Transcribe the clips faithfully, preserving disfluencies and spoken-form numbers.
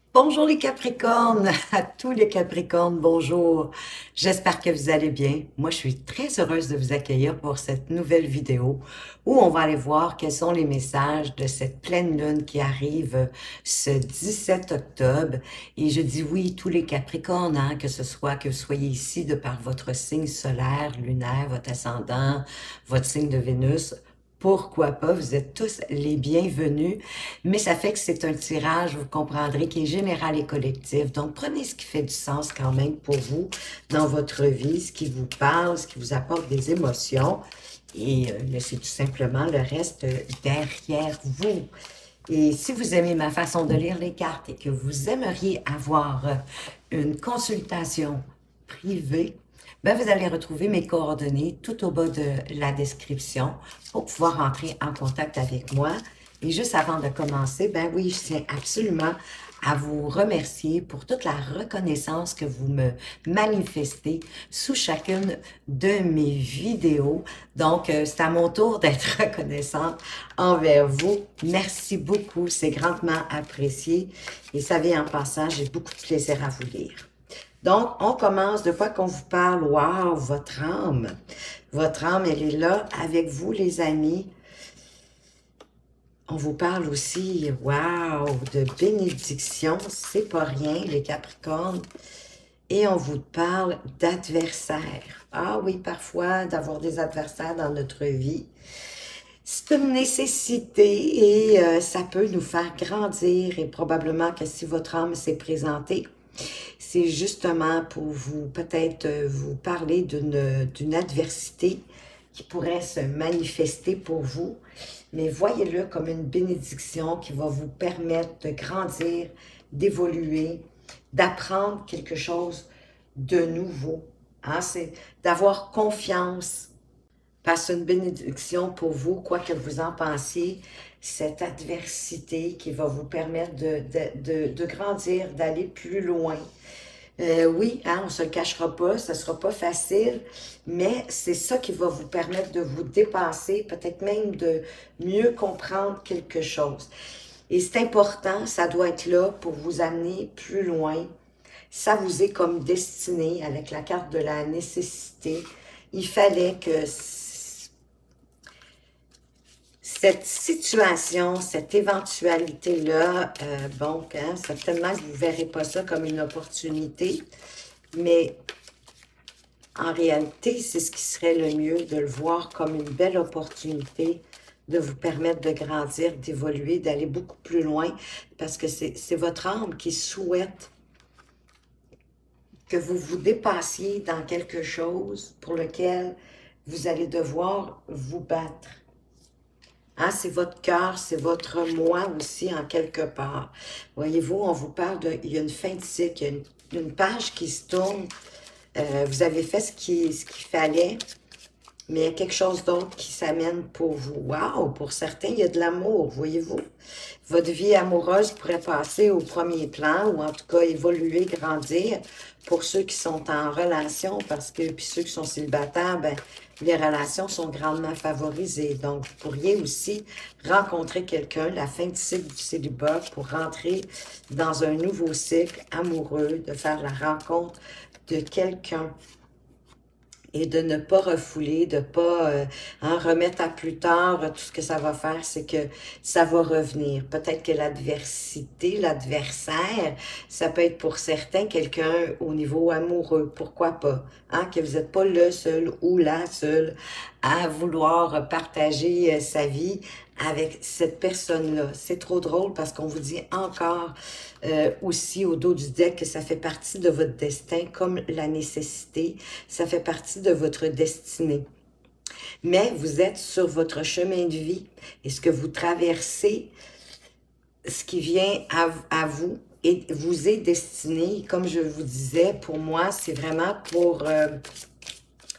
Bonjour les Capricornes, à tous les Capricornes, bonjour. J'espère que vous allez bien. Moi, je suis très heureuse de vous accueillir pour cette nouvelle vidéo où on va aller voir quels sont les messages de cette pleine lune qui arrive ce dix-sept octobre. Et je dis oui, tous les Capricornes, hein, que ce soit que vous soyez ici de par votre signe solaire, lunaire, votre ascendant, votre signe de Vénus. Pourquoi pas, vous êtes tous les bienvenus, mais ça fait que c'est un tirage, vous comprendrez, qui est général et collectif. Donc, prenez ce qui fait du sens quand même pour vous dans votre vie, ce qui vous parle, ce qui vous apporte des émotions, et euh, laissez tout simplement le reste derrière vous. Et si vous aimez ma façon de lire les cartes et que vous aimeriez avoir une consultation privée, ben vous allez retrouver mes coordonnées tout au bas de la description pour pouvoir entrer en contact avec moi. Et juste avant de commencer, ben oui, je tiens absolument à vous remercier pour toute la reconnaissance que vous me manifestez sous chacune de mes vidéos. Donc, euh, c'est à mon tour d'être reconnaissante envers vous. Merci beaucoup, c'est grandement apprécié. Et savez, en passant, j'ai beaucoup de plaisir à vous lire. Donc, on commence de quoi qu'on vous parle. Wow, votre âme. Votre âme, elle est là avec vous, les amis. On vous parle aussi, wow, de bénédiction. C'est pas rien, les Capricornes. Et on vous parle d'adversaires. Ah oui, parfois, d'avoir des adversaires dans notre vie. C'est une nécessité et euh, ça peut nous faire grandir. Et probablement que si votre âme s'est présentée, c'est justement pour vous, peut-être euh, vous parler d'une d'une adversité qui pourrait se manifester pour vous. Mais voyez-le comme une bénédiction qui va vous permettre de grandir, d'évoluer, d'apprendre quelque chose de nouveau. Hein? C'est d'avoir confiance. Parce que c'est une bénédiction pour vous, quoi que vous en pensiez, cette adversité qui va vous permettre de, de, de, de grandir, d'aller plus loin. Euh, oui, hein, on ne se le cachera pas, ce ne sera pas facile, mais c'est ça qui va vous permettre de vous dépasser, peut-être même de mieux comprendre quelque chose. Et c'est important, ça doit être là pour vous amener plus loin. Ça vous est comme destiné avec la carte de la nécessité. Il fallait que cette situation, cette éventualité-là, euh, bon, hein, certainement que vous ne verrez pas ça comme une opportunité, mais en réalité, c'est ce qui serait le mieux, de le voir comme une belle opportunité de vous permettre de grandir, d'évoluer, d'aller beaucoup plus loin, parce que c'est votre âme qui souhaite que vous vous dépassiez dans quelque chose pour lequel vous allez devoir vous battre. Hein, c'est votre cœur, c'est votre moi aussi en quelque part. Voyez-vous, on vous parle de, il y a une fin de cycle, il y a une, une page qui se tourne. Euh, vous avez fait ce qu'il ce qu'il fallait, mais il y a quelque chose d'autre qui s'amène pour vous. Wow! Pour certains, il y a de l'amour, voyez-vous. Votre vie amoureuse pourrait passer au premier plan, ou en tout cas évoluer, grandir. Pour ceux qui sont en relation, parce que, puis ceux qui sont célibataires, ben, les relations sont grandement favorisées. Donc, vous pourriez aussi rencontrer quelqu'un, la fin du cycle du célibat, pour rentrer dans un nouveau cycle amoureux, de faire la rencontre de quelqu'un et de ne pas refouler, de ne pas euh, en remettre à plus tard. Tout ce que ça va faire, c'est que ça va revenir. Peut-être que l'adversité, l'adversaire, ça peut être pour certains quelqu'un au niveau amoureux. Pourquoi pas? Hein? Que vous n'êtes pas le seul ou la seule à vouloir partager euh, sa vie avec cette personne-là. C'est trop drôle parce qu'on vous dit encore euh, aussi au dos du deck que ça fait partie de votre destin, comme la nécessité, ça fait partie de votre destinée. Mais vous êtes sur votre chemin de vie et ce que vous traversez, ce qui vient à, à vous, et vous est destiné, comme je vous disais, pour moi, c'est vraiment pour... Euh,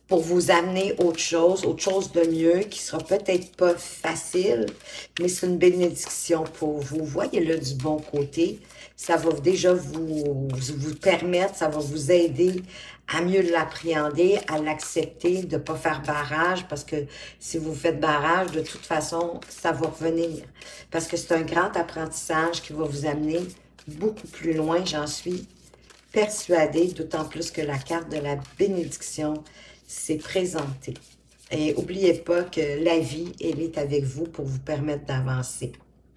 pour vous amener autre chose, autre chose de mieux, qui sera peut-être pas facile, mais c'est une bénédiction pour vous. Voyez-le du bon côté. Ça va déjà vous, vous permettre, ça va vous aider à mieux l'appréhender, à l'accepter, de ne pas faire barrage, parce que si vous faites barrage, de toute façon, ça va revenir. Parce que c'est un grand apprentissage qui va vous amener beaucoup plus loin, j'en suis persuadée, d'autant plus que la carte de la bénédiction s'est présentée. Et n'oubliez pas que la vie, elle est avec vous pour vous permettre d'avancer.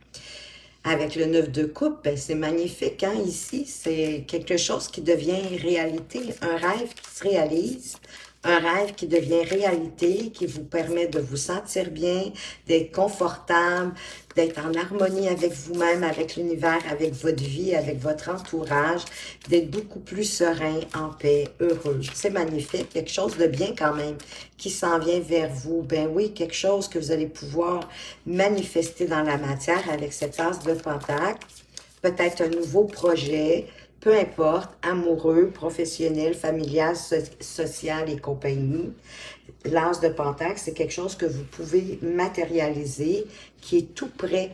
Avec le neuf de coupe, ben c'est magnifique, hein, ici, c'est quelque chose qui devient réalité, un rêve qui se réalise, un rêve qui devient réalité, qui vous permet de vous sentir bien, d'être confortable, d'être en harmonie avec vous-même, avec l'univers, avec votre vie, avec votre entourage, d'être beaucoup plus serein, en paix, heureux. C'est magnifique, quelque chose de bien quand même qui s'en vient vers vous. Ben oui, quelque chose que vous allez pouvoir manifester dans la matière avec cette as de pentacle. Peut-être un nouveau projet, peu importe, amoureux, professionnel, familial, so social et compagnie. L'as de pentacle, c'est quelque chose que vous pouvez matérialiser, qui est tout près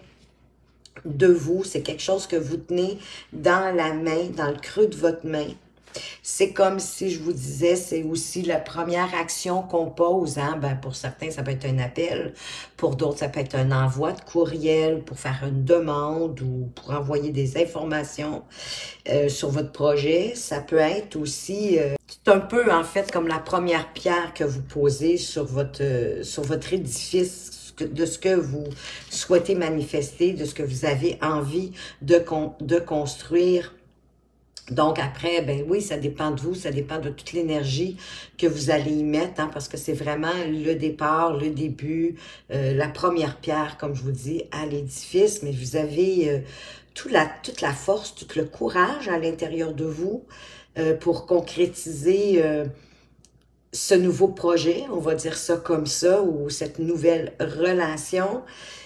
de vous. C'est quelque chose que vous tenez dans la main, dans le creux de votre main. C'est comme si je vous disais, c'est aussi la première action qu'on pose. Hein? Ben, pour certains, ça peut être un appel. Pour d'autres, ça peut être un envoi de courriel pour faire une demande ou pour envoyer des informations euh, sur votre projet. Ça peut être aussi... Euh, c'est un peu, en fait, comme la première pierre que vous posez sur votre, euh, sur votre édifice, de ce que vous souhaitez manifester, de ce que vous avez envie de, con de construire. Donc après, ben oui, ça dépend de vous, ça dépend de toute l'énergie que vous allez y mettre, hein, parce que c'est vraiment le départ, le début, euh, la première pierre, comme je vous dis, à l'édifice. Mais vous avez euh, toute, la, toute la force, tout le courage à l'intérieur de vous euh, pour concrétiser euh, ce nouveau projet, on va dire ça comme ça, ou cette nouvelle relation,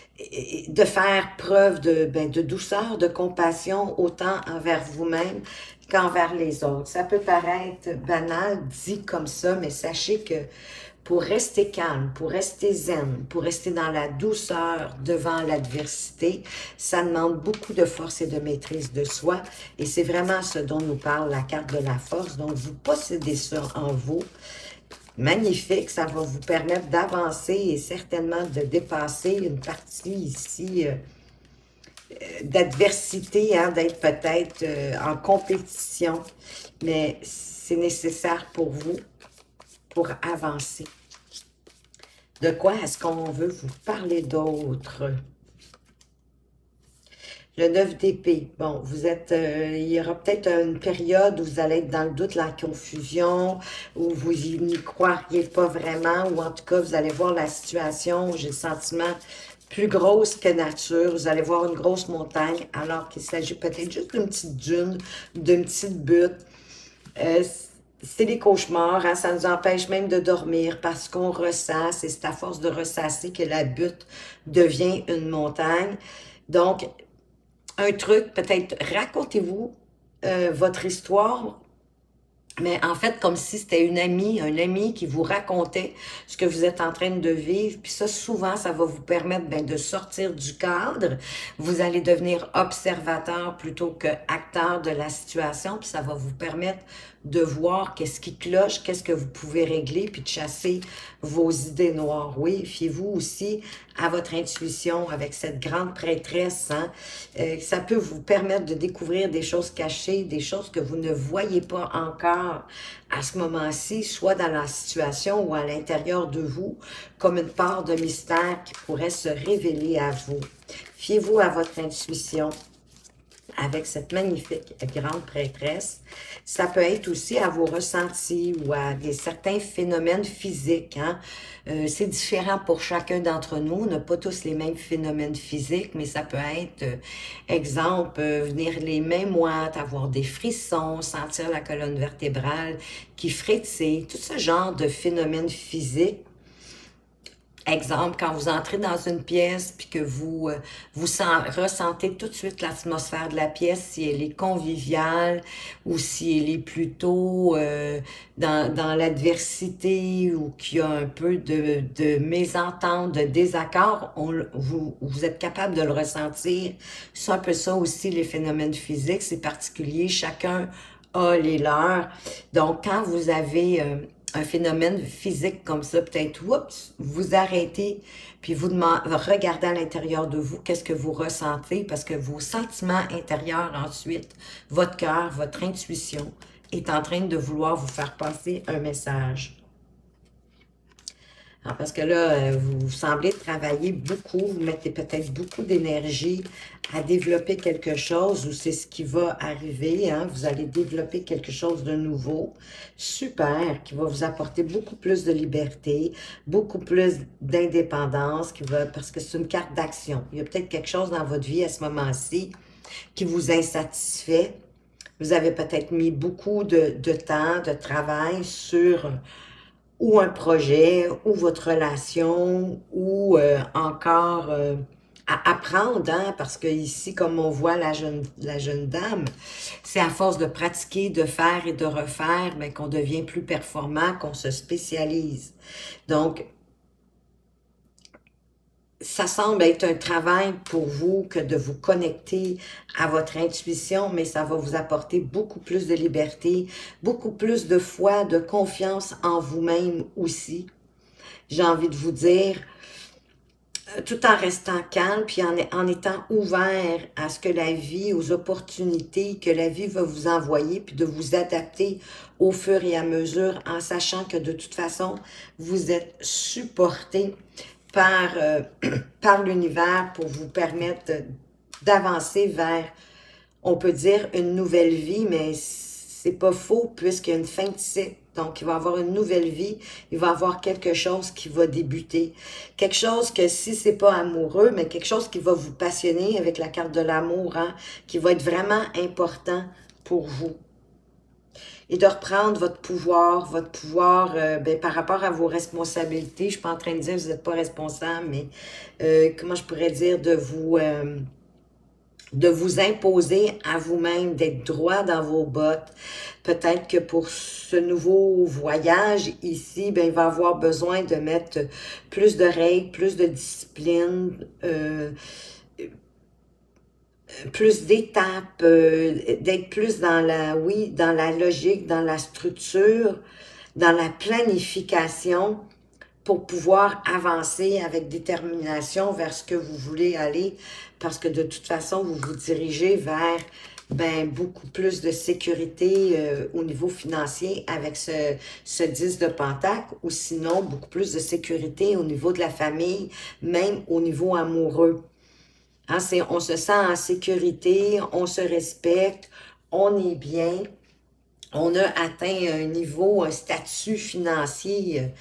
de faire preuve de, ben, de douceur, de compassion, autant envers vous-même qu'envers les autres. Ça peut paraître banal, dit comme ça, mais sachez que pour rester calme, pour rester zen, pour rester dans la douceur devant l'adversité, ça demande beaucoup de force et de maîtrise de soi. Et c'est vraiment ce dont nous parle la carte de la force. Donc, vous possédez ça en vous. Magnifique, ça va vous permettre d'avancer et certainement de dépasser une partie ici euh, d'adversité, hein, d'être peut-être euh, en compétition, mais c'est nécessaire pour vous pour avancer. De quoi est-ce qu'on veut vous parler d'autre? Le neuf d'épée, bon, vous êtes, euh, il y aura peut-être une période où vous allez être dans le doute, la confusion, où vous n'y croiriez pas vraiment, ou en tout cas, vous allez voir la situation, j'ai le sentiment plus grosse que nature, vous allez voir une grosse montagne, alors qu'il s'agit peut-être juste d'une petite dune, d'une petite butte. Euh, c'est des cauchemars, hein, ça nous empêche même de dormir parce qu'on ressasse, et c'est à force de ressasser que la butte devient une montagne. Donc, un truc, peut-être racontez-vous euh, votre histoire, mais en fait, comme si c'était une amie, un ami qui vous racontait ce que vous êtes en train de vivre. Puis ça, souvent, ça va vous permettre ben, de sortir du cadre. Vous allez devenir observateur plutôt que acteur de la situation. Puis ça va vous permettre de voir qu'est-ce qui cloche, qu'est-ce que vous pouvez régler, puis de chasser vos idées noires. Oui, fiez-vous aussi à votre intuition avec cette grande prêtresse. Hein? Euh, ça peut vous permettre de découvrir des choses cachées, des choses que vous ne voyez pas encore à ce moment-ci, soit dans la situation ou à l'intérieur de vous, comme une part de mystère qui pourrait se révéler à vous. Fiez-vous à votre intuition avec cette magnifique grande prêtresse. Ça peut être aussi à vos ressentis ou à des certains phénomènes physiques. Hein? Euh, c'est différent pour chacun d'entre nous. On n'a pas tous les mêmes phénomènes physiques, mais ça peut être, euh, exemple, euh, venir les mains moites, avoir des frissons, sentir la colonne vertébrale qui frétille, tout ce genre de phénomènes physiques Exemple, quand vous entrez dans une pièce puis que vous, euh, vous sent- ressentez tout de suite l'atmosphère de la pièce, si elle est conviviale ou si elle est plutôt euh, dans, dans l'adversité ou qu'il y a un peu de, de mésentente, de désaccord, on, le- vous, vous êtes capable de le ressentir. C'est un peu ça aussi, les phénomènes physiques, c'est particulier, chacun a les leurs. Donc, quand vous avez... euh, un phénomène physique comme ça, peut-être, oups, vous arrêtez, puis vous demandez, regardez à l'intérieur de vous, qu'est-ce que vous ressentez, parce que vos sentiments intérieurs ensuite, votre cœur, votre intuition, est en train de vouloir vous faire passer un message. Alors, parce que là, euh, vous semblez travailler beaucoup, vous mettez peut-être beaucoup d'énergie à développer quelque chose, ou c'est ce qui va arriver, hein? Vous allez développer quelque chose de nouveau, super, qui va vous apporter beaucoup plus de liberté, beaucoup plus d'indépendance, qui va, parce que c'est une carte d'action. Il y a peut-être quelque chose dans votre vie à ce moment-ci qui vous insatisfait. Vous avez peut-être mis beaucoup de, de temps, de travail sur ou un projet, ou votre relation, ou euh, encore euh, à apprendre, hein, parce que ici, comme on voit la jeune, la jeune dame, c'est à force de pratiquer, de faire et de refaire, mais qu'on devient plus performant, qu'on se spécialise. Donc, ça semble être un travail pour vous que de vous connecter à votre intuition, mais ça va vous apporter beaucoup plus de liberté, beaucoup plus de foi, de confiance en vous-même aussi. J'ai envie de vous dire, tout en restant calme, puis en, en étant ouvert à ce que la vie, aux opportunités que la vie va vous envoyer, puis de vous adapter au fur et à mesure, en sachant que de toute façon, vous êtes supporté par, euh, par l'univers pour vous permettre d'avancer vers, on peut dire, une nouvelle vie, mais c'est pas faux puisqu'il y a une fin de cycle. Donc, il va y avoir une nouvelle vie, il va y avoir quelque chose qui va débuter. Quelque chose que si c'est pas amoureux, mais quelque chose qui va vous passionner avec la carte de l'amour, hein, qui va être vraiment important pour vous. Et de reprendre votre pouvoir, votre pouvoir euh, ben, par rapport à vos responsabilités. Je ne suis pas en train de dire que vous n'êtes pas responsable, mais euh, comment je pourrais dire, de vous, euh, de vous imposer à vous-même, d'être droit dans vos bottes. Peut-être que pour ce nouveau voyage ici, ben, il va avoir besoin de mettre plus de règles, plus de discipline, euh, plus d'étapes, euh, d'être plus dans la, oui, dans la logique, dans la structure, dans la planification pour pouvoir avancer avec détermination vers ce que vous voulez aller, parce que de toute façon, vous vous dirigez vers ben, beaucoup plus de sécurité euh, au niveau financier avec ce, ce dix de Pentacle, ou sinon beaucoup plus de sécurité au niveau de la famille, même au niveau amoureux. Hein, c'est, on se sent en sécurité, on se respecte, on est bien, on a atteint un niveau, un statut financier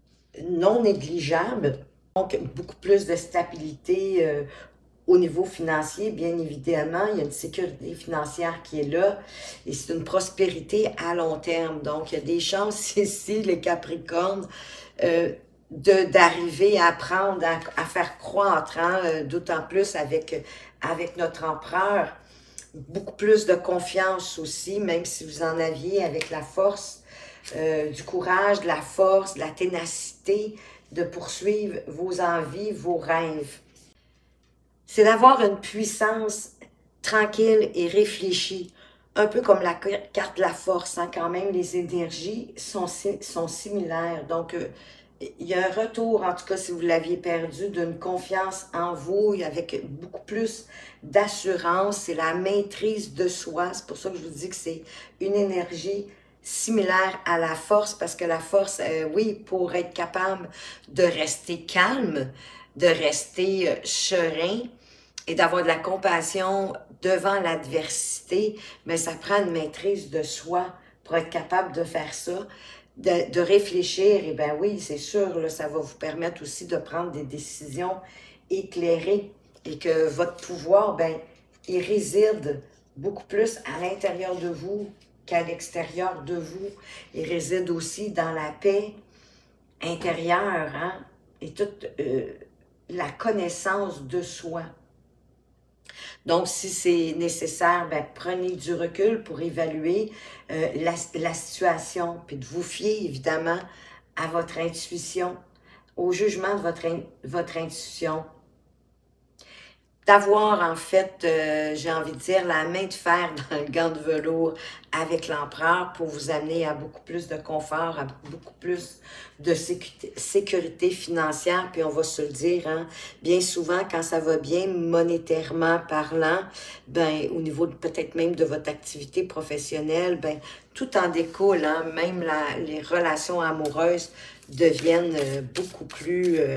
non négligeable, donc beaucoup plus de stabilité euh, au niveau financier, bien évidemment, il y a une sécurité financière qui est là, et c'est une prospérité à long terme, donc il y a des chances ici, les Capricornes, euh, de d'arriver à apprendre, à, à faire croître, hein, euh, d'autant plus avec, avec notre empereur, beaucoup plus de confiance aussi, même si vous en aviez avec la force, Euh, du courage, de la force, de la ténacité, de poursuivre vos envies, vos rêves. C'est d'avoir une puissance tranquille et réfléchie, un peu comme la carte de la force, hein, quand même, les énergies sont, sont similaires. Donc, euh, il y a un retour, en tout cas, si vous l'aviez perdu, d'une confiance en vous, avec beaucoup plus d'assurance. C'est la maîtrise de soi. C'est pour ça que je vous dis que c'est une énergie similaire à la force, parce que la force, euh, oui, pour être capable de rester calme, de rester euh, serein et d'avoir de la compassion devant l'adversité, mais ça prend une maîtrise de soi pour être capable de faire ça, de, de réfléchir, et bien oui, c'est sûr, là, ça va vous permettre aussi de prendre des décisions éclairées et que votre pouvoir, ben, il réside beaucoup plus à l'intérieur de vous qu'à l'extérieur de vous. Il réside aussi dans la paix intérieure, hein? et toute euh, la connaissance de soi. Donc, si c'est nécessaire, ben, prenez du recul pour évaluer euh, la, la situation, puis de vous fier évidemment à votre intuition, au jugement de votre, in, votre intuition. D'avoir en fait, euh, j'ai envie de dire, la main de fer dans le gant de velours avec l'empereur pour vous amener à beaucoup plus de confort, à beaucoup plus de sécurité, sécurité financière. Puis on va se le dire, hein, bien souvent quand ça va bien monétairement parlant, ben au niveau peut-être même de votre activité professionnelle, ben tout en découle, hein, même la, les relations amoureuses deviennent euh, beaucoup plus euh,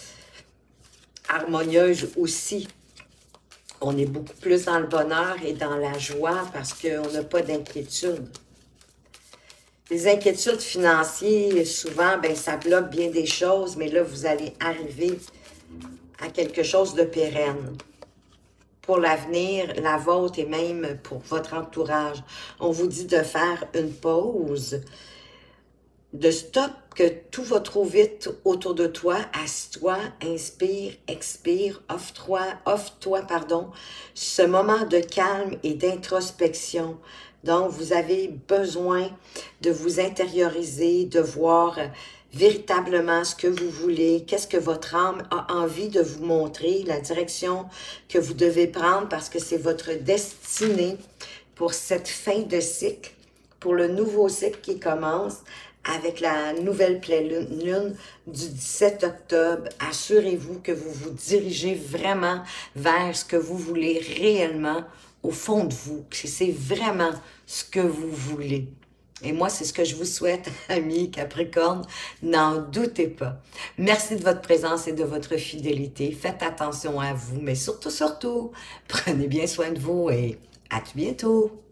harmonieuses aussi. On est beaucoup plus dans le bonheur et dans la joie parce qu'on n'a pas d'inquiétude. Les inquiétudes financières, souvent, ben, ça bloque bien des choses, mais là, vous allez arriver à quelque chose de pérenne. Pour l'avenir, la vôtre et même pour votre entourage. On vous dit de faire une pause, de stop, que tout va trop vite autour de toi. Assis-toi, inspire, expire, offre-toi, offre-toi, pardon, ce moment de calme et d'introspection. Donc, vous avez besoin de vous intérioriser, de voir véritablement ce que vous voulez, qu'est-ce que votre âme a envie de vous montrer, la direction que vous devez prendre parce que c'est votre destinée pour cette fin de cycle, pour le nouveau cycle qui commence avec la nouvelle pleine lune du dix-sept octobre. Assurez-vous que vous vous dirigez vraiment vers ce que vous voulez réellement au fond de vous, que c'est vraiment ce que vous voulez. Et moi, c'est ce que je vous souhaite, amis Capricorne, n'en doutez pas. Merci de votre présence et de votre fidélité. Faites attention à vous, mais surtout, surtout, prenez bien soin de vous et à tout bientôt.